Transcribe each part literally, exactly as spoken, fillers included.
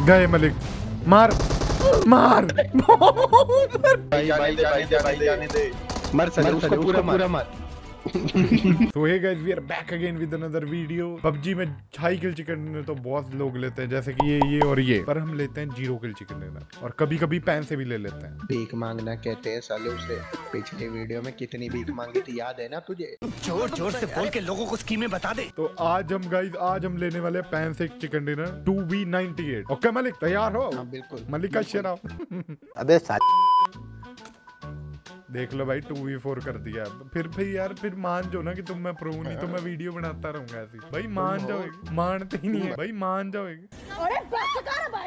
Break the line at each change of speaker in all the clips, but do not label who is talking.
गए मलिक, मार मार
भाई भाई भाई भाई जाने दे, मर साले उसको पूरा पूरा मार।
तो hey guys we are back again with another video. PUBG में हाई किल चिकन डिनर तो बहुत लोग लेते हैं, जैसे कि ये ये और ये, पर हम लेते हैं जीरो किल चिकन डिनर, और कभी कभी पैन से भी ले लेते हैं।
भीख मांगना कहते हैं साले उसे। पिछले वीडियो में कितनी भीख मांगी थी याद है ना तुझे?
जोर जोर से बोल के लोगों को स्कीमें बता दे।
तो आज हम गाइस आज हम लेने वाले पैन से chicken dinner two v ninety eight. Okay Malik तैयार हो?
हाँ बिल्कुल।
मलिक का शेरा।
अबे साले
देख लो भाई टू वी फोर कर दिया। फिर फिर यार फिर मान जाओ ना कि तुम मैं प्रो नहीं तो मैं वीडियो बनाता रहूंगा ऐसी। भाई मान जाओगे, मानते ही नहीं है भाई, मान जाओगे।
अरे बस कर भाई।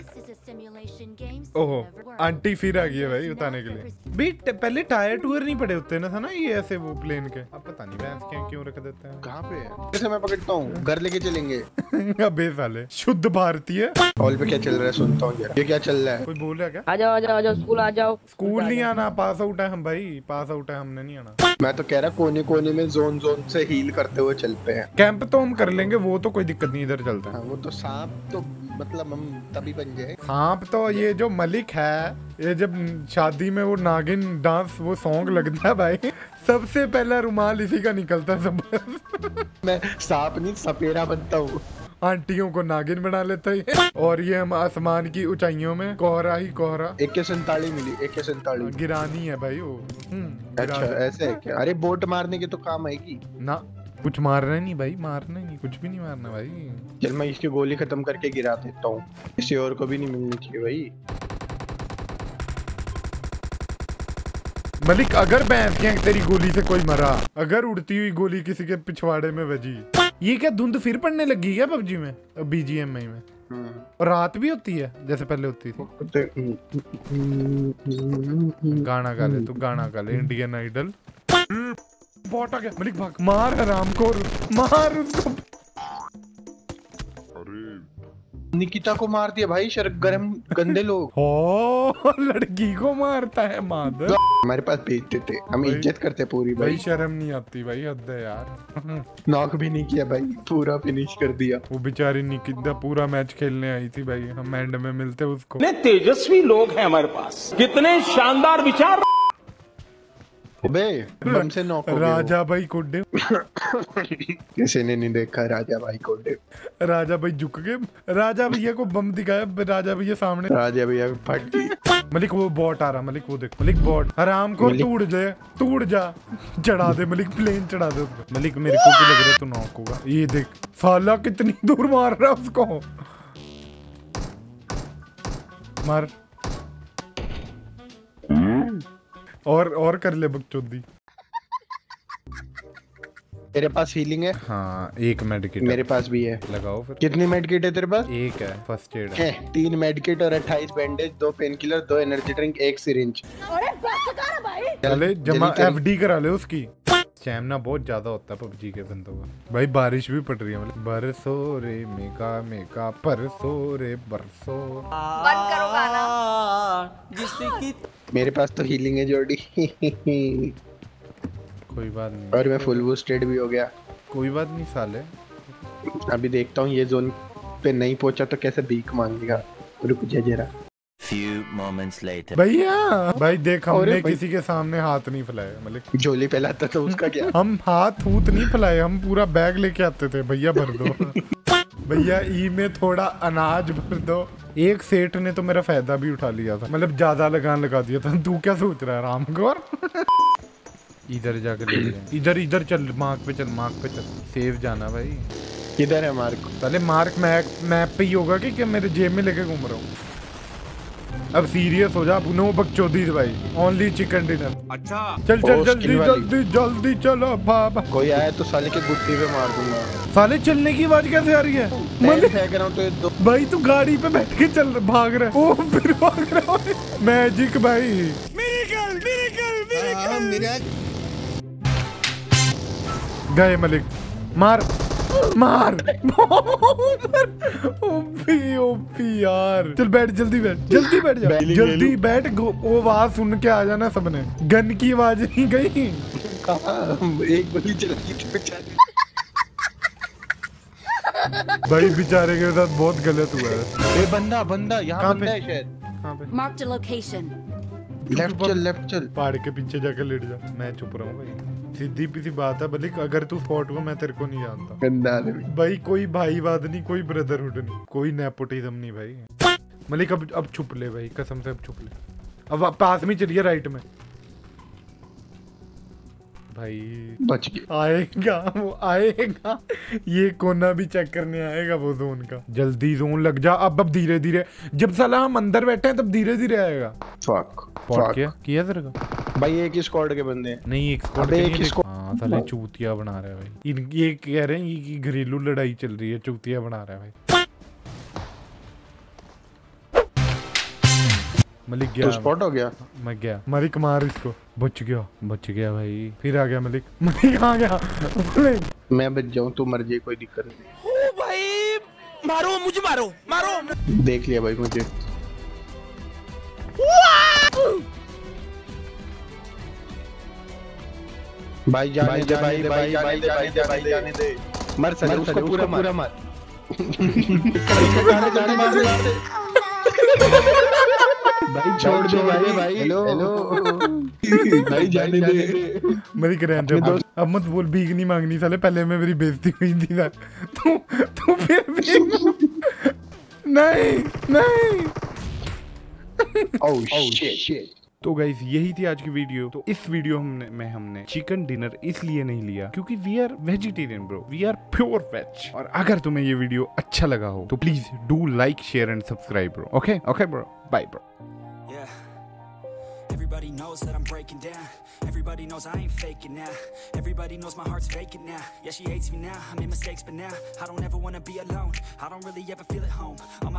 ओहो आंटी फिर आ गई है भाई बताने के लिए। बीट पहले टायर टूर नहीं पड़े होते ना था ना ये ऐसे वो प्लेन के, अब पता नहीं भैंस के क्यों रख देते हैं।
कहाँ पे है? कैसे मैं पकड़ता हूँ, घर लेके चलेंगे।
अबे साले शुद्ध भारतीय।
हॉल पे क्या चल रहा है सुनता हूँ। ये क्या चल रहा है?
कोई बोल रहा है क्या?
आ जाओ आ जाओ आ जाओ स्कूल आ जाओ।
स्कूल नहीं आना, पास आउट है हम भाई, पास आउट है, हमने नहीं आना।
मैं तो कह रहा कोने कोने में जोन जोन से हील करते हुए चलते हैं।
कैंप तो हम कर लेंगे, वो तो कोई दिक्कत नहीं, इधर चलता है।
हाँ, वो तो सांप तो मतलब हम तभी बन जाए।
सांप तो ये जो मलिक है, ये जब शादी में वो नागिन डांस वो सॉन्ग लगता है भाई, सबसे पहला रुमाल इसी का निकलता है सब।
मैं सांप नहीं सपेरा बनता हूँ।
आंटियों को नागिन बना लेता है। और ये हम आसमान की ऊंचाइयों में कोहरा ही कोहरा।
एक के संताली मिली, एक के संताली
गिरानी है भाई वो।
अच्छा ऐसे है क्या? अरे बोट मारने के तो काम आएगी
ना, कुछ मारना नहीं भाई, मारना नहीं, कुछ भी नहीं मारना भाई।
चल मैं इसकी गोली खत्म करके गिरा देता हूँ, किसी और को भी नहीं मिलनी चाहिए भाई।
मलिक अगर भैंस के तेरी गोली से कोई मरा, अगर उड़ती हुई गोली किसी के पिछवाड़े में बजी, ये क्या धुंध फिर पड़ने लगी है पबजी में, बीजीएमआई में? और रात भी होती है जैसे पहले होती थी। गाना गा ले तू, गाना गा ले, इंडियन आइडल। बॉट आ गया मलिक, भाग, मार हराम को, मार उसको।
निकिता को मार दिया भाई, शर्गरम गंदे लोग।
हो लड़की को मारता है मादर।
हमारे पास भेजते थे, हम इज्जत करते पूरी भाई।
भाई शर्म नहीं आती भाई, हद है यार।
नॉक भी नहीं किया भाई, पूरा फिनिश कर दिया।
वो बेचारी निकिता पूरा मैच खेलने आई थी भाई, हम एंड में मिलते उसको।
कितने तेजस्वी लोग हैं हमारे पास, कितने शानदार विचार।
अबे बम से नॉक हो गया
राजा भाई कोडे।
किसी ने नहीं देखा राजा भाई कोडे।
राजा भाई झुक गए, राजा भैया को बम दिखाया, राजा भैया सामने,
राजा भैया फट गई।
मलिक वो बॉट आ रहा, मलिक वो देख, मलिक बॉट हराम को टूट जाए, टूट जा, चढ़ा दे मलिक, प्लेन चढ़ा दे उसको। मलिक मेरे को भी लग रहा है तू नॉक होगा। ये देख साला कितनी दूर मार रहा है उसको, मार और और कर ले बकचोदी।
तेरे पास हीलिंग है?
हाँ एक मेडिकेट
मेरे पास भी है,
लगाओ फिर।
कितनी मेडिकेट है तेरे पास?
एक है, फर्स्ट एड
है। तीन मेडिकेट और अट्ठाईस बैंडेज, दो पेन किलर, दो एनर्जी ड्रिंक, एक सिरिंज।
अरे बस कर भाई।
चले जमा एफडी करा ले उसकी। स्टैमिना बहुत ज्यादा होता है पबजी के बंदों का। भाई बारिश भी पड़ रही है, मतलब बरसो रे मेगा मेगा परसो रे बरसो।
बंद करो गाना।
जिसकी
मेरे पास तो हीलिंग है जोड़ी।
कोई बात नहीं,
और मैं फुल बूस्टेड भी हो गया।
कोई बात नहीं साले।
अभी देखता हूँ ये जोन पे नहीं पहुंचा तो कैसे भीख मांगेगा। रुक जा जरा।
Few moments later.
भैया भाई देख हमने किसी के सामने हाथ नहीं फैलाया, मतलब
झोली फैलाता तो उसका क्या।
हम हाथ हूत नहीं फैलाए, हम पूरा बैग लेके आते थे, भैया भर दो। भैया ई में थोड़ा अनाज भर दो। एक सेठ ने तो मेरा फायदा भी उठा लिया था, मतलब ज्यादा लगान लगा दिया था। तू क्या सोच रहा है राम गौर? इधर जाके ले लिया, इधर इधर चल, मार्क पे चल, मार्क पे चल, सेव जाना भाई।
किधर है मार्क?
पहले मार्क मैप मैप पे ही होगा कि क्या मेरे जेब में लेके घूम रहा हूँ। अब सीरियस हो जा, नो बकचोदी भाई, ओनली चिकन डिनर।
अच्छा
चल चल जल्दी जल्दी जल्दी चलो बाबा।
कोई आया तो साले के गुत्ती पे मार दूंगा।
साले चलने की आवाज कैसे आ रही है?
फेंक रहा हूं तो दो...
भाई तू गाड़ी पे बैठ के चल, भाग रहा है। ओ फिर भाग रहा है, मैजिक भाई। Miracle miracle miracle. गए मलिक, मार मार। ओपी ओपी यार, चल बैठ, जल्दी बैठ, जल्दी बैठ जा, जल्दी बैठ। वो आवाज सुन के आ जाना सबने, गन की आवाज नहीं गई।
कहाँ एक गोली चलाई थी बेचारी।
भाई बेचारे के साथ बहुत गलत हुआ है।
ये बंदा बंदा यहाँ
कहाँ
बंदा
पे?
है शायद।
कहाँ पे?
Marked a location.
लेफ्ट चल लेफ्ट चल।
पहाड़ के पीछे जाकर लेट जा। मैं चुप रहा हूँ भाई, सीधी सी बात है बलिक, अगर तू स्पॉट को मैं तेरे को नहीं जानता
गंदा आदमी।
भाई। कोई भाईवाद नहीं, कोई ब्रदरहुड नहीं, कोई नेपोटिज्म नहीं भाई। मलिक अब अब छुप ले भाई, कसम से अब छुप ले। अब आप पास में चलिए राइट में भाई।
बच गया।
आएगा वो आएगा, ये कोना भी चेक करने आएगा वो जोन का। जल्दी जोन लग जा अब। अब धीरे धीरे, जब साला हम अंदर बैठे हैं तब धीरे धीरे आएगा।
फक
स्पॉट किया किया तेरे का
भाई। एक ही स्क्वाड के बंदे हैं।
नहीं, एक स्क्वाड
अबे
के
एक
नहीं
ही
देख- हाँ साले चूतिया बना रहे हैं भाई। इन ये कह रहे हैं ये कि घरेलू लड़ाई चल रही है, चूतिया बना रहे हैं भाई। मलिक गया,
तो स्पॉट हो गया।
मैं गया। मलिक मार इसको। बच गया बच गया भाई। फिर आ गया मलिक। मलिक आ गया मलिक।
मैं बच जाऊं तू मर जाए, कोई दिक्कत नहीं।
ओ भाई मारो मुझे, मारो मारो।
देख लिया भाई मुझे। भाई जाने दे भाई भाई जाने दे भाई भाई जाने दे। मर सके उसको पूरा पूरा मार। भाई छोड़ दो भाई भाई। हेलो भाई जाने दे।
मलिक रहने दे। अब मत बोल, भीख नहीं मांगनी साले, पहले में मेरी बेइज्जती हुई थी ना। तू तू फिर भीख नहीं नहीं।
Oh shit.
तो गाइस यही थी आज की वीडियो। तो इस वीडियो हमने में हमने चिकन डिनर इसलिए नहीं लिया क्योंकि we are vegetarian bro, we are pure veg. और अगर तुम्हें ये वीडियो अच्छा लगा हो तो please do like share and subscribe bro. Okay okay bro, bye bro.
Everybody knows that I'm breaking down. Everybody knows I ain't faking now. Everybody knows my heart's faking now. Yeah, she hates me now. I made mistakes, but now I don't ever wanna be alone. I don't really ever feel at home. All my